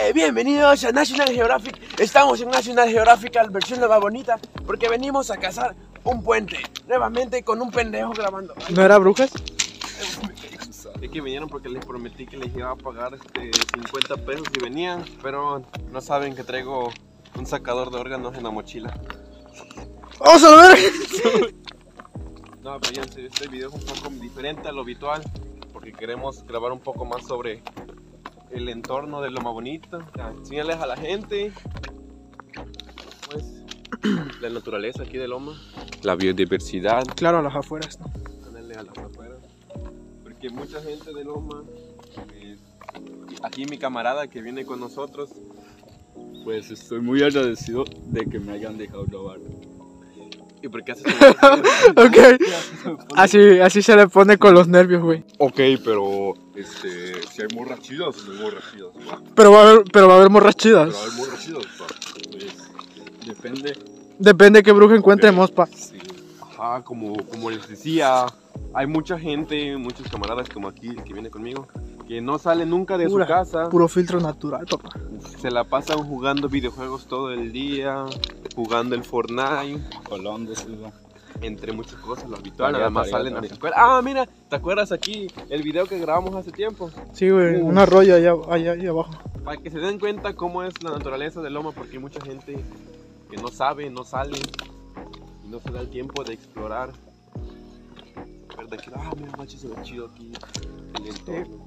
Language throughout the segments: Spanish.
Bienvenidos a National Geographic. Estamos en National Geographic, la versión nueva bonita, porque venimos a cazar un puente. Nuevamente con un pendejo grabando. ¿No era brujas? Es que vinieron porque les prometí que les iba a pagar 50 pesos si venían, pero no saben que traigo un sacador de órganos en la mochila. ¡Vamos a ver! No, pero ya en serio, este video es un poco diferente a lo habitual, porque queremos grabar un poco más sobre el entorno de Loma Bonita, enseñarles a la gente pues la naturaleza aquí de Loma, la biodiversidad. Claro, a las afueras, ¿no? Ponerle a las afueras, porque mucha gente de Loma, aquí mi camarada que viene con nosotros, pues estoy muy agradecido de que me hayan dejado grabar. ¿Y por qué haces todo? Ok, así se le pone con los nervios, güey. Ok, pero si hay morras chidas, no hay morras chidas. Pero va a haber morras chidas. Pero hay morras chidas, pa. Pues, depende. Depende de qué bruja encontremos, pa. Sí. Ajá, como les decía, hay mucha gente, muchos camaradas como aquí, el que viene conmigo, que no sale nunca de su casa. Puro filtro natural, papá. Se la pasan jugando videojuegos todo el día, jugando el Fortnite, Colón de ciudad. entre muchas cosas, lo habitual, Tarea, nada más tarea, salen a la tarea. escuela. Ah, mira, ¿te acuerdas aquí el video que grabamos hace tiempo? Sí, güey, un arroyo allá abajo. Para que se den cuenta cómo es la naturaleza de Loma, porque hay mucha gente que no sabe, no sale y no se da el tiempo de explorar. Ver de que, mira, macho, se ve chido aquí el entorno.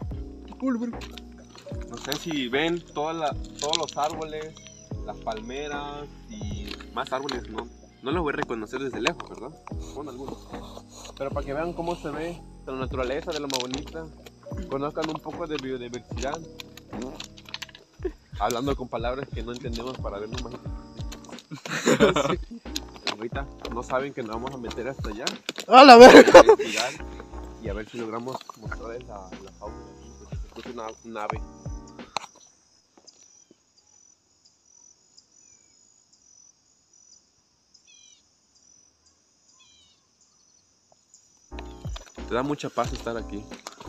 No sé si ven todos los árboles, las palmeras y más árboles, no los voy a reconocer desde lejos, ¿verdad? Con algunos. Pero para que vean cómo se ve la naturaleza de Loma Bonita, conozcan un poco de biodiversidad, hablando con palabras que no entendemos para vernos más. Sí. Ahorita no saben que nos vamos a meter hasta allá. ¡A la verga! Investigar y a ver si logramos mostrarles la fauna de aquí, porque se escucha una ave. Te da mucha paz estar aquí.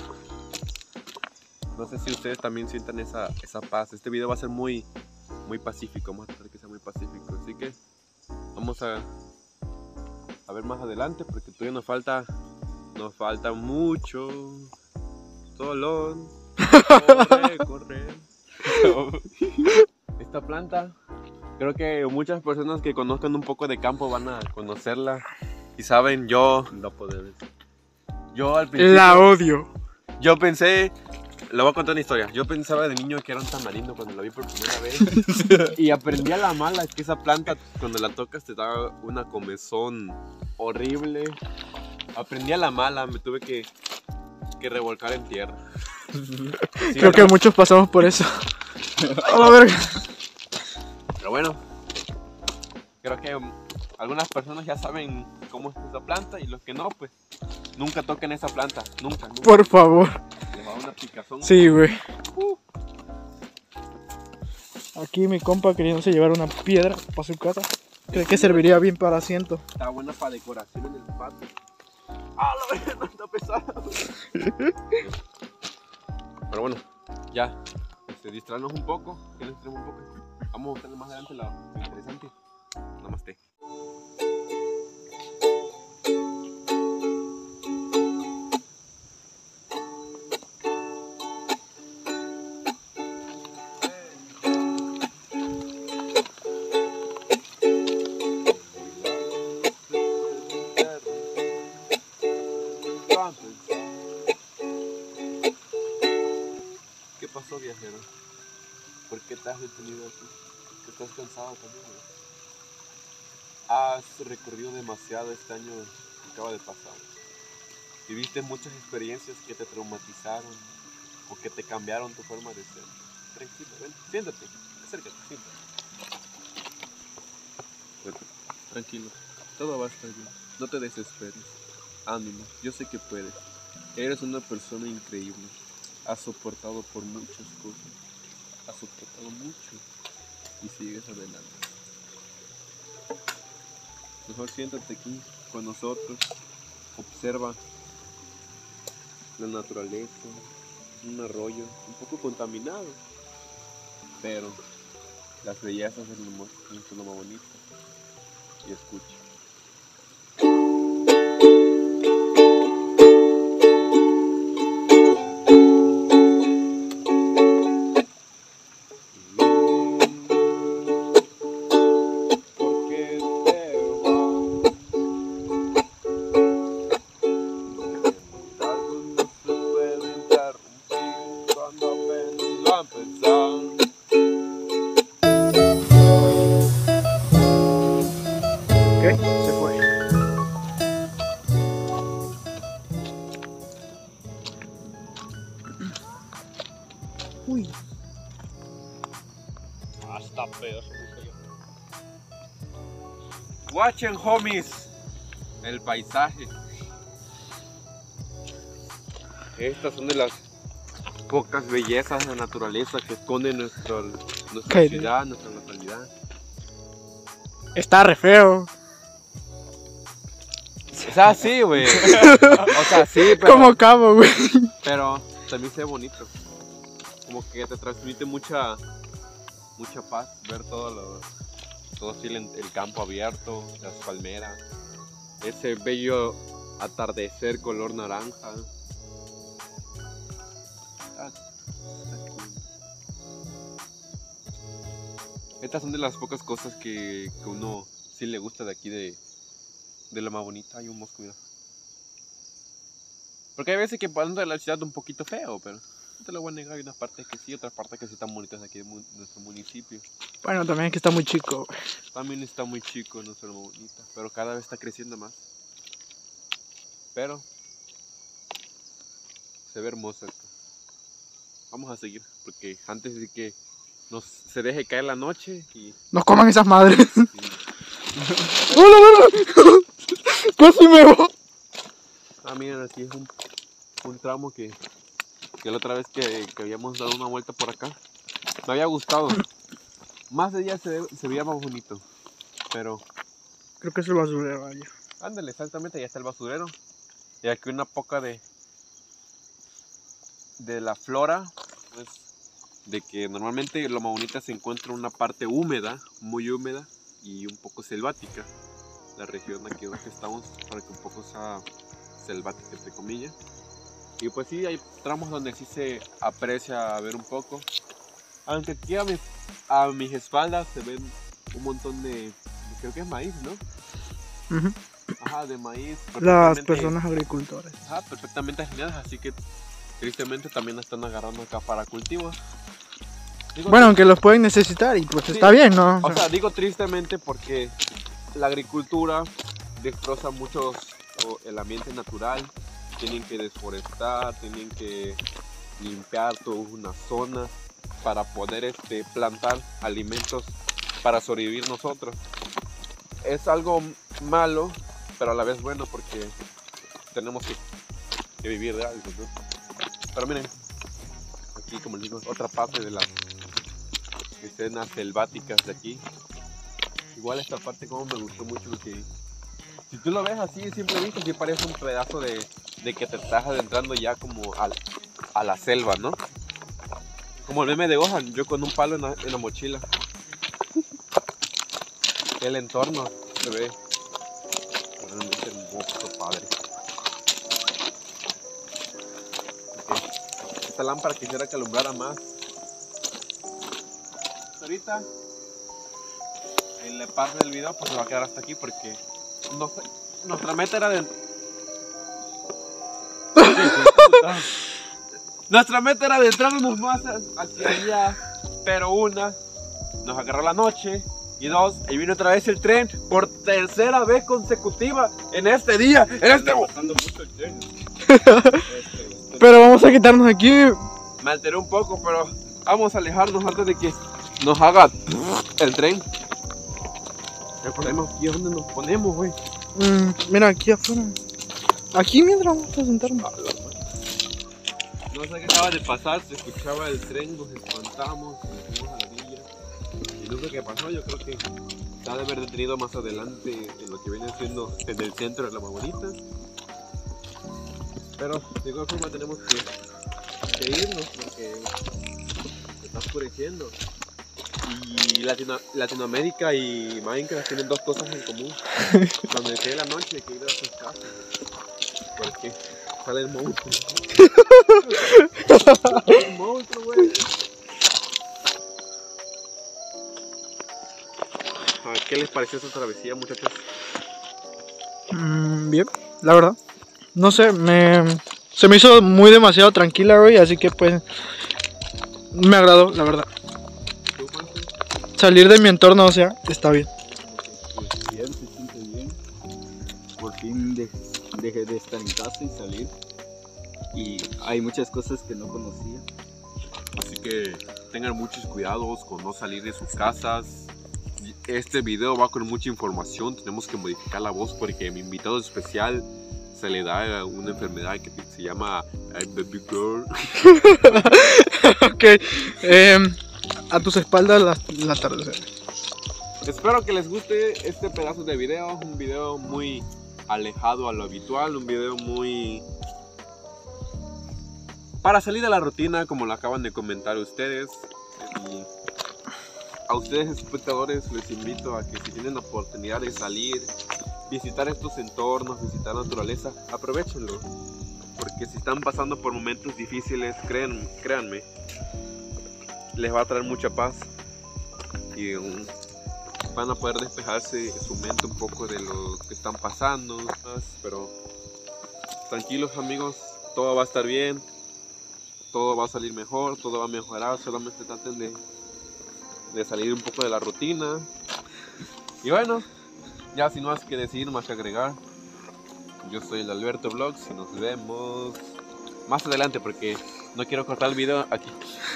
No sé si ustedes también sientan esa paz. Este video va a ser muy pacífico. Vamos a tratar que sea muy pacífico. Así que vamos a ver más adelante, porque todavía nos falta mucho. Solón. Corre. Esta planta, creo que muchas personas que conozcan un poco de campo van a conocerla. Y saben, yo al principio, La odio. yo pensé, le voy a contar una historia. Yo pensaba de niño que era un tamarindo cuando lo vi por primera vez. Y aprendí a la mala que esa planta, cuando la tocas, te da una comezón horrible. Aprendí a la mala, me tuve que revolcar en tierra. Sí, Creo que muchos pasamos por eso. ¡A la verga! Pero bueno, creo que algunas personas ya saben cómo es esa planta, y los que no, pues nunca toquen esa planta. Nunca. Por favor. Les va a dar una picazón. Sí, güey. Aquí mi compa queriéndose llevar una piedra para su casa. ¿Cree que serviría bien para asiento? Está buena para decoración en el patio. La verdad, no está pesado. Pero bueno, ya. Distraernos un poco. Que nos distraemos un poco. Vamos a buscar más adelante lo interesante. Namaste. ¿Qué pasó, viajero? ¿Por qué te has detenido aquí? ¿Estás cansado también, no? Has recorrido demasiado este año que acaba de pasar. Viviste muchas experiencias que te traumatizaron o que te cambiaron tu forma de ser. Tranquilo, ven, siéntate, acércate, siéntate. Tranquilo, todo va a estar bien. No te desesperes. Ánimo, yo sé que puedes. Eres una persona increíble. Has soportado por muchas cosas. Has soportado mucho y sigues adelante. Mejor siéntate aquí con nosotros. Observa la naturaleza. Un arroyo un poco contaminado, pero las bellezas es lo más bonito. Y escucha. Se fue. Uy. Hasta peor, se puso yo. Watchen, homies, el paisaje. Estas son de las pocas bellezas de la naturaleza que esconde nuestra ¿Qué? ciudad, nuestra localidad. Está re feo. O sea, sí, güey. O sea, sí, pero, Como cabo, güey. pero también se ve bonito. Como que te transmite mucha paz ver todo así el campo abierto, las palmeras, ese bello atardecer color naranja. Está cool. Estas son de las pocas cosas que uno sí le gusta de aquí de lo más bonita. Hay un mosco, mira. Porque hay veces que pasando de la ciudad un poquito feo, pero no te lo voy a negar. Hay unas partes que sí, otras partes que sí están bonitas de aquí de nuestro municipio. Bueno, también es que está muy chico. También está muy chico, no es muy bonita, pero cada vez está creciendo más. Pero se ve hermoso esto. Vamos a seguir, porque antes de que se deje caer la noche y... Nos coman esas madres. y- ¡Hola! Casi me voy. Ah, miren, aquí es un tramo que la otra vez que habíamos dado una vuelta por acá me había gustado. Más de día se veía más bonito, pero Creo que es el basurero allá. ándale, exactamente, ya está el basurero. Y aquí una poca de la flora, pues, de que normalmente Loma Bonita se encuentra en una parte húmeda, muy húmeda y un poco selvática. La región aquí donde estamos, para que un poco sea selvática, entre comillas. Y pues sí, hay tramos donde sí se aprecia ver un poco. Aunque aquí a mis espaldas se ven un montón de creo que es maíz, ¿no? Ujú. Ajá, de maíz. Las perfectamente- personas agricultoras. Ajá, perfectamente geniales, así que tristemente también están agarrando acá para cultivos. Digo, Bueno, aunque los pueden necesitar y pues Sí. está bien, ¿no? o sea, digo tristemente porque la agricultura destroza mucho el ambiente natural. Tienen que desforestar, tienen que limpiar toda una zona para poder plantar alimentos para sobrevivir nosotros. Es algo malo, pero a la vez bueno porque tenemos que vivir de algo, ¿no? Pero miren, aquí como les digo, otra parte de las escenas selváticas de aquí. Igual esta parte como me gustó mucho porque si tú lo ves así de simple vista, sí parece un pedazo de que te estás adentrando ya como a la selva, ¿no? Como el meme de Gohan, yo con un palo en la mochila. El entorno se ve realmente hermoso, padre. Ok. Esta lámpara quisiera que alumbrara más. Ahorita en la parte del video pues se va a quedar hasta aquí porque no sé, nuestra meta era nuestra meta era adentrarnos más hacia allá, pero una, nos agarró la noche y dos, ahí vino otra vez el tren por tercera vez consecutiva en este día, en este... Pasando mucho el tren. Pero vamos a quitarnos aquí. Me alteré un poco, pero vamos a alejarnos antes de que nos haga el tren. El problema aquí es donde nos ponemos, güey. Mira, aquí afuera. Aquí mientras vamos a sentarnos. No sé qué acaba de pasar, se escuchaba el tren, nos espantamos, nos fuimos a la orilla. Y no sé qué pasó, yo creo que se ha de haber detenido más adelante en lo que viene siendo en el centro de Loma Bonita. Pero de igual forma tenemos que irnos porque se está oscureciendo. Y Latinoamérica y Minecraft tienen dos cosas en común. Cuando llegue la noche hay que ir a sus casas. Porque sale el monstruo. El monstruo, güey. A ver, ¿qué les pareció esta travesía, muchachos? Bien, la verdad. No sé, se me hizo muy demasiado tranquila, güey, así que pues me agradó, la verdad. ¿Y tú, Juanjo? Salir de mi entorno, o sea, está bien. Pues bien, se siente bien. Por fin dejé de estar en casa y salir. Y hay muchas cosas que no conocía. Así que tengan muchos cuidados con no salir de sus casas. Este video va con mucha información, tenemos que modificar la voz porque mi invitado especial se le da una enfermedad que se llama Baby Girl. Ok, a tus espaldas la atardecer. Espero que les guste este pedazo de video, un video muy alejado a lo habitual, un video muy... para salir de la rutina, como lo acaban de comentar ustedes. Y a ustedes espectadores les invito a que si tienen la oportunidad de salir, visitar estos entornos, visitar la naturaleza, aprovechenlo. Porque si están pasando por momentos difíciles, créanme, les va a traer mucha paz. Y van a poder despejarse su mente un poco de lo que están pasando. Pero tranquilos amigos, todo va a estar bien. Todo va a salir mejor, todo va a mejorar. Solamente traten de salir un poco de la rutina. Y bueno, ya sin más que decir, más que agregar, yo soy el Alberto Vlogs y nos vemos más adelante porque no quiero cortar el video aquí.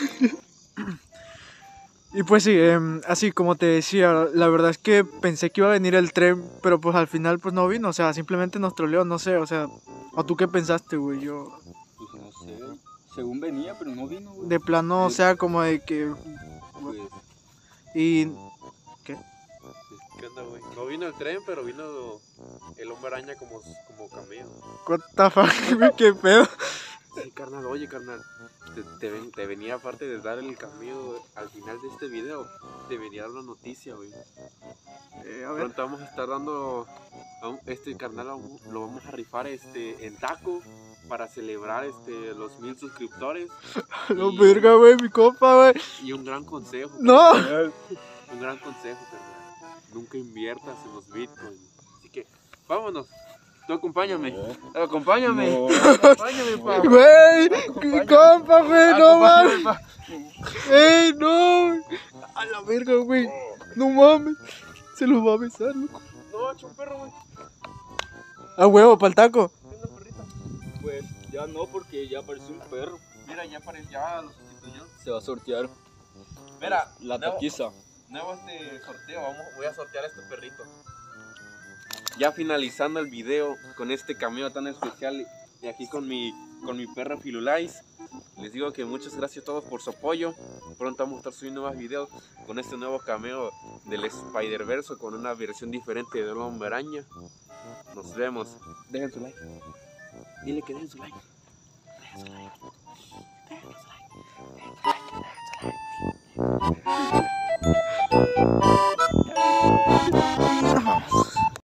Y pues sí, así como te decía, la verdad es que pensé que iba a venir el tren, pero pues al final pues no vino, o sea, simplemente nos troleó, no sé, o sea, ¿o tú qué pensaste, güey? Yo, Pues no sé, según venía, pero no vino, güey. de plano, o sea, como de que... Pues, Y... ¿Qué? ¿Qué onda, güey? No vino el tren, pero vino el hombre araña como cameo. What the fuck, güey, qué pedo. Sí, carnal, oye, carnal, te venía aparte de dar el cameo al final de este video, te venía a dar una noticia, güey. A ver, Pronto vamos a estar dando este carnal, lo vamos a rifar en taco para celebrar los 1000 suscriptores. no, verga, güey, mi compa, güey. Y un gran consejo. No. Carnal, un gran consejo, carnal. Nunca inviertas en los bitcoins. Así que, vámonos. Tú acompáñame. Acompáñame. No. Acompáñame, pa. Güey, mi compa, güey, no Acompáñame, mames. pa. Ey, no. A la verga, güey. No mames. Se los va a besar, loco. No, echa un perro, güey. A huevo, pa'l taco. ¿Qué onda, perrita? pues ya no, porque ya apareció un perro. Mira, ya lo sustituyó. Se va a sortear Mira, la nuevo- taquiza. Nuevo sorteo, voy a sortear a este perrito. Ya finalizando el video con este cameo tan especial y aquí con mi perra Firulais. Les digo que muchas gracias a todos por su apoyo. Pronto vamos a estar subiendo más videos con este nuevo cameo del Spider-Verse con una versión diferente del Hombre Araña. Nos vemos. Dejen su like. Dile que dejen su like. Dejen su like. Dejen su like. Dejen su like.